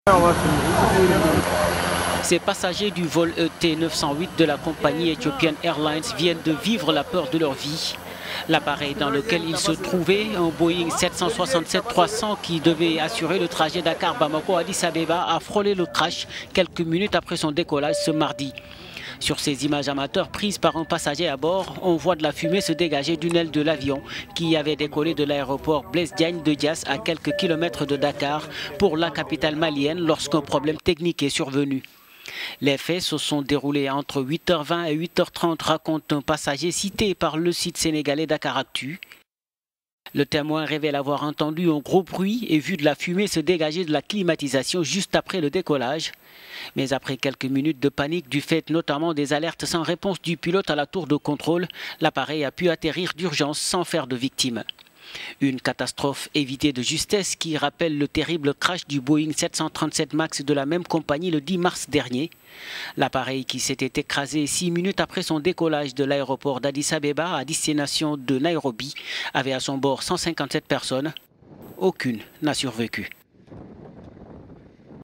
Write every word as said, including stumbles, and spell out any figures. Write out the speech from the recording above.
Ces passagers du vol E T neuf cent huit de la compagnie Ethiopian Airlines viennent de vivre la peur de leur vie. L'appareil dans lequel ils se trouvaient, un Boeing sept cent soixante-sept trois cents qui devait assurer le trajet Dakar-Bamako-Addis Abeba, a frôlé le crash quelques minutes après son décollage ce mardi. Sur ces images amateurs prises par un passager à bord, on voit de la fumée se dégager d'une aile de l'avion qui avait décollé de l'aéroport Blaise Diagne de Diass à quelques kilomètres de Dakar pour la capitale malienne lorsqu'un problème technique est survenu. Les faits se sont déroulés entre huit heures vingt et huit heures trente, raconte un passager cité par le site sénégalais Dakaractu. Le témoin révèle avoir entendu un gros bruit et vu de la fumée se dégager de la climatisation juste après le décollage. Mais après quelques minutes de panique, du fait notamment des alertes sans réponse du pilote à la tour de contrôle, l'appareil a pu atterrir d'urgence sans faire de victimes. Une catastrophe évitée de justesse qui rappelle le terrible crash du Boeing sept cent trente-sept MAX de la même compagnie le dix mars dernier. L'appareil qui s'était écrasé six minutes après son décollage de l'aéroport d'Addis Abeba à destination de Nairobi avait à son bord cent cinquante-sept personnes. Aucune n'a survécu.